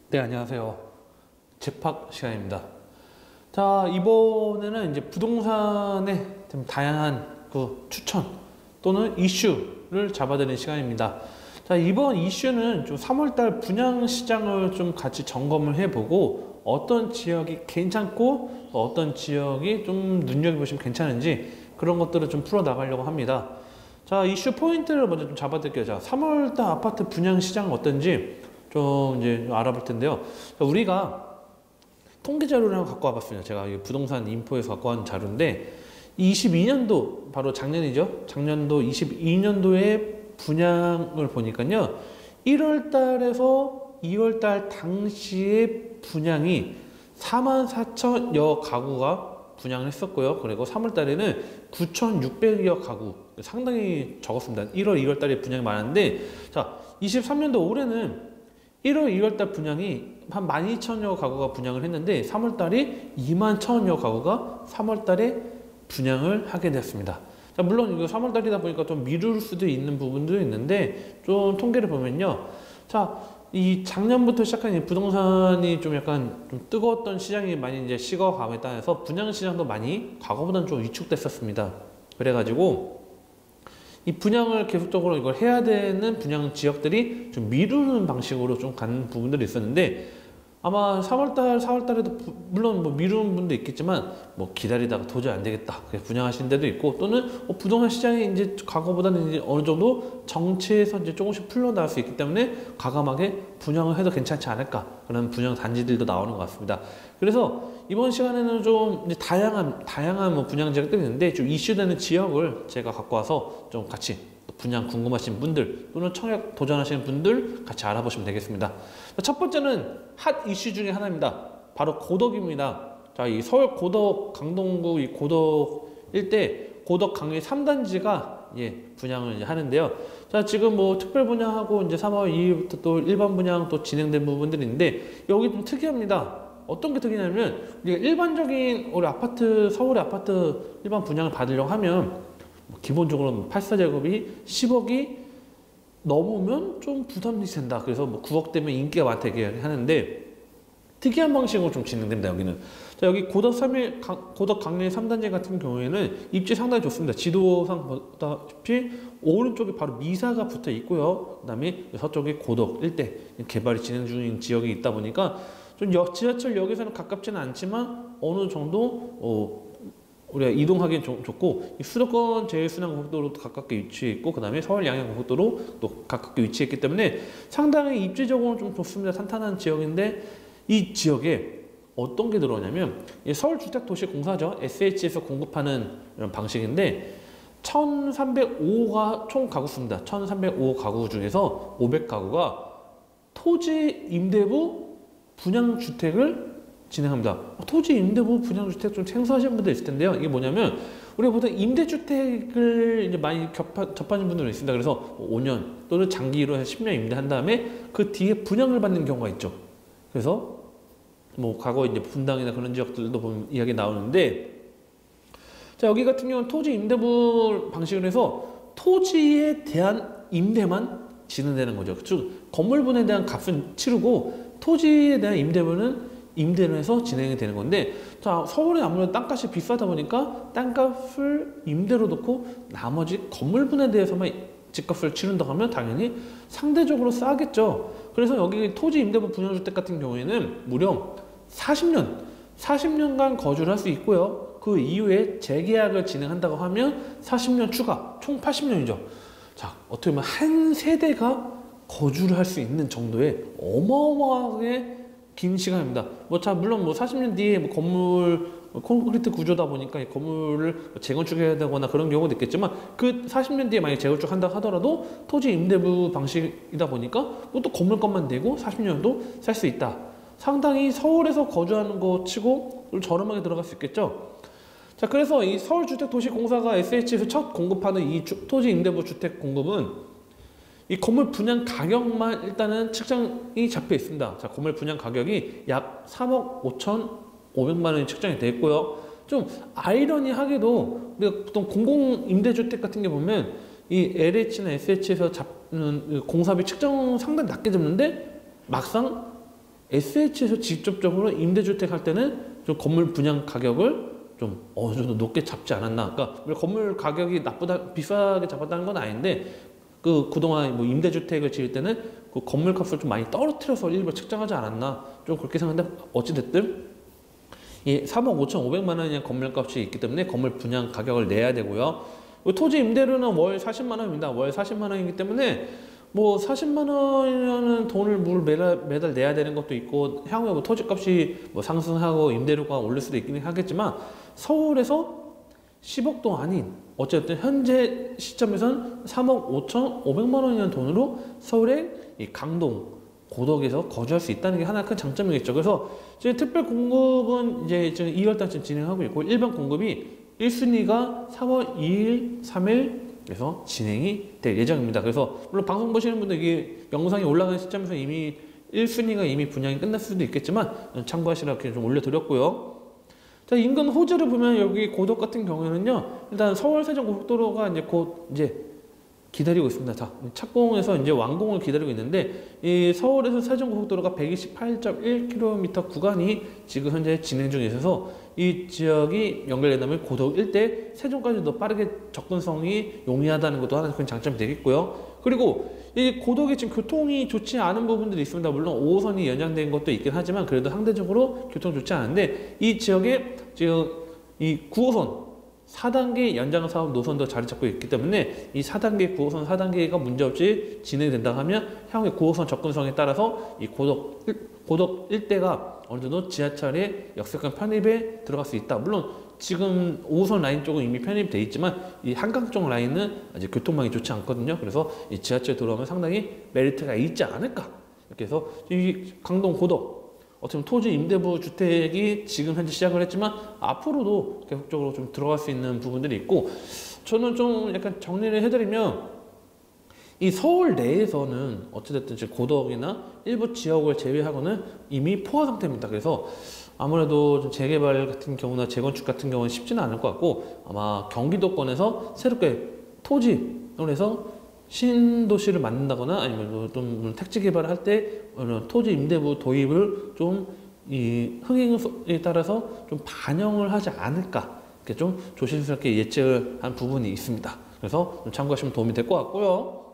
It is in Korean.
네, 안녕하세요. 재팍 시간입니다. 자, 이번에는 이제 부동산의 좀 다양한 그 추천 또는 이슈를 잡아드리는 시간입니다. 자, 이번 이슈는 좀 3월달 분양 시장을 좀 같이 점검을 해보고 어떤 지역이 괜찮고 어떤 지역이 좀 눈여겨보시면 괜찮은지 그런 것들을 좀 풀어나가려고 합니다. 자, 이슈 포인트를 먼저 좀 잡아드릴게요. 자, 3월달 아파트 분양 시장 어떤지 좀 이제 알아볼 텐데요. 우리가 통계 자료를 하나 갖고 와봤습니다. 제가 부동산 인포에서 갖고 온 자료인데 22년도 바로 작년이죠. 작년도 22년도에 분양을 보니까요. 1월 달에서 2월 달 당시에 분양이 44,000여 가구가 분양을 했었고요. 그리고 3월 달에는 9,600여 가구, 상당히 적었습니다. 1월, 2월 달에 분양이 많았는데, 자, 23년도 올해는 1월, 2월 달 분양이 한 12,000여 가구가 분양을 했는데 3월 달이 21,000여 가구가 3월 달에 분양을 하게 되었습니다. 자, 물론 이거 3월 달이다 보니까 좀 미룰 수도 있는 부분도 있는데 좀 통계를 보면요. 자, 이 작년부터 시작한 이 부동산이 좀 약간 좀 뜨거웠던 시장이 많이 이제 식어감에 따라서 분양 시장도 많이 과거보다는 좀 위축됐었습니다. 그래가지고 이 분양을 계속적으로 이걸 해야 되는 분양 지역들이 좀 미루는 방식으로 좀 가는 부분들이 있었는데 아마 3월달, 4월달에도 물론 뭐 미루는 분도 있겠지만 뭐 기다리다가 도저히 안 되겠다 그래서 분양하신 데도 있고 또는 부동산 시장이 이제 과거보다는 이제 어느 정도 정체에서 이제 조금씩 풀려나올 수 있기 때문에 과감하게 분양을 해도 괜찮지 않을까 그런 분양 단지들도 나오는 것 같습니다. 그래서 이번 시간에는 좀 이제 다양한 뭐 분양 지역들이 있는데 좀 이슈되는 지역을 제가 갖고 와서 좀 같이 분양 궁금하신 분들 또는 청약 도전하시는 분들 같이 알아보시면 되겠습니다. 첫 번째는 핫 이슈 중에 하나입니다. 바로 고덕입니다. 자, 이 서울 고덕 강동구 이 고덕 일대 고덕 강의 3단지가 분양을 이제 하는데요. 자, 지금 뭐 특별 분양하고 이제 3월 2일부터 또 일반 분양 또 진행된 부분들이 있는데 여기 좀 특이합니다. 어떤 게 특이냐면 우리가 일반적인 우리 아파트 서울의 아파트 일반 분양을 받으려고 하면 기본적으로 84제곱이 10억이 넘으면 좀 부담이 된다. 그래서 뭐 9억 되면 인기가 많다 이렇게 하는데 특이한 방식으로 좀 진행됩니다. 여기는. 자, 여기 고덕 강릉 3단지 같은 경우에는 입지 상당히 좋습니다. 지도상 보다시피 오른쪽에 바로 미사가 붙어 있고요. 그 다음에 서쪽에 고덕 일대 개발이 진행 중인 지역이 있다 보니까 좀 지하철역에서는 가깝지는 않지만 어느 정도 우리가 이동하기엔 좋고 수도권 제1순환고속도로도 가깝게 위치해 있고 그 다음에 서울 양양고속도로 또 가깝게 위치해 있기 때문에 상당히 입지적으로는 좀 좋습니다. 탄탄한 지역인데 이 지역에 어떤 게 들어오냐면 서울주택도시공사죠. SH에서 공급하는 이런 방식인데 1305가 총 가구수입니다. 1305 가구 중에서 500가구가 토지 임대부 분양주택을 진행합니다. 토지 임대부 분양주택 좀 생소하신 분들 있을 텐데요. 이게 뭐냐면 우리가 보통 임대주택을 이제 많이 접하는 분들이 있습니다. 그래서 5년 또는 장기로 해서 10년 임대한 다음에 그 뒤에 분양을 받는 경우가 있죠. 그래서 뭐 과거 이제 분당이나 그런 지역들도 보면 이야기 나오는데 자, 여기 같은 경우는 토지 임대부 방식으로 해서 토지에 대한 임대만 진행되는 거죠. 즉 건물분에 대한 값은 치르고 토지에 대한 임대를 해서 진행이 되는 건데 자, 서울에 아무래도 땅값이 비싸다 보니까 땅값을 임대로 놓고 나머지 건물분에 대해서만 집값을 치른다고 하면 당연히 상대적으로 싸겠죠. 그래서 여기 토지 임대부 분양주택 같은 경우에는 무려 40년간 거주를 할 수 있고요. 그 이후에 재계약을 진행한다고 하면 40년 추가 총 80년이죠. 자, 어떻게 보면 한 세대가 거주를 할 수 있는 정도의 어마어마하게 긴 시간입니다. 물론 40년 뒤에 건물 콘크리트 구조다 보니까 건물을 재건축해야 되거나 그런 경우도 있겠지만 그 40년 뒤에 만약 재건축한다 하더라도 토지 임대부 방식이다 보니까 또 건물값만 내고 40년도 살 수 있다. 상당히 서울에서 거주하는 거 치고 저렴하게 들어갈 수 있겠죠. 자, 그래서 이 서울주택도시공사가 SH에서 첫 공급하는 이 토지 임대부 주택 공급은 이 건물 분양 가격만 일단은 측정이 잡혀 있습니다. 자, 건물 분양 가격이 약 3억 5,500만 원이 측정이 되어 있고요. 좀 아이러니하게도 우리가 보통 공공임대주택 같은 게 보면 이 LH나 SH에서 잡는 공사비 측정 상당히 낮게 잡는데 막상 SH에서 직접적으로 임대주택 할 때는 좀 건물 분양 가격을 좀 어느 정도 높게 잡지 않았나. 그러니까 건물 가격이 비싸게 잡았다는 건 아닌데 그동안 뭐 임대주택을 지을 때는 그 건물 값을 좀 많이 떨어뜨려서 일부러 책정하지 않았나. 좀 그렇게 생각하는데 어찌됐든 이 3억 5,500만 원의 건물값이 있기 때문에 건물 분양 가격을 내야 되고요. 토지 임대료는 월 40만 원입니다. 월 40만 원이기 때문에 뭐 40만 원이라는 돈을 매달 내야 되는 것도 있고 향후에 뭐 토지값이 뭐 상승하고 임대료가 오를 수도 있긴 하겠지만 서울에서 10억도 아닌 어쨌든 현재 시점에서는 3억 5,500만 원이라는 돈으로 서울의 이 강동 고덕에서 거주할 수 있다는 게 하나 큰 장점이겠죠. 그래서 지금 특별 공급은 이제 지금 2월 달쯤 진행하고 있고 일반 공급이 1순위가 3월 2일, 3일에서 진행이 될 예정입니다. 그래서 물론 방송 보시는 분들 이게 영상이 올라가는 시점에서 이미 1순위가 이미 분양이 끝났을 수도 있겠지만 참고하시라 이렇게 좀 올려드렸고요. 자, 인근 호재를 보면 여기 고덕 같은 경우에는요, 일단 서울 세종고속도로가 이제 곧 이제 기다리고 있습니다. 자, 착공해서 이제 완공을 기다리고 있는데 이 서울에서 세종고속도로가 128.1km 구간이 지금 현재 진행 중에 있어서 이 지역이 연결된다면 고덕 일대 세종까지도 빠르게 접근성이 용이하다는 것도 하나 큰 장점이 되겠고요. 그리고 이 고덕이 지금 교통이 좋지 않은 부분들이 있습니다. 물론 5호선이 연장된 것도 있긴 하지만 그래도 상대적으로 교통 좋지 않은데 이 지역에 지금 이 9호선 4단계 연장 사업 노선도 자리 잡고 있기 때문에 이 4단계, 9호선 4단계가 문제없이 진행된다 하면 향후에 9호선 접근성에 따라서 이 고덕 일대가 어느 정도 지하철의 역세권 편입에 들어갈 수 있다. 물론 지금 5호선 라인 쪽은 이미 편입이 돼 있지만 이 한강 쪽 라인은 아직 교통망이 좋지 않거든요. 그래서 이 지하철 들어오면 상당히 메리트가 있지 않을까. 이렇게 해서 이 강동 고덕 어떻게 보면 토지 임대부 주택이 지금 현재 시작을 했지만 앞으로도 계속적으로 좀 들어갈 수 있는 부분들이 있고 저는 좀 약간 정리를 해드리면 이 서울 내에서는 어찌됐든 지금 고덕이나 일부 지역을 제외하고는 이미 포화 상태입니다. 그래서 아무래도 좀 재개발 같은 경우나 재건축 같은 경우는 쉽지는 않을 것 같고 아마 경기도권에서 새롭게 토지를 해서 신도시를 만든다거나 아니면 좀 택지 개발을 할 때 토지 임대부 도입을 좀 이 흥행에 따라서 좀 반영을 하지 않을까 이렇게 좀 조심스럽게 예측을 한 부분이 있습니다. 그래서 좀 참고하시면 도움이 될 것 같고요.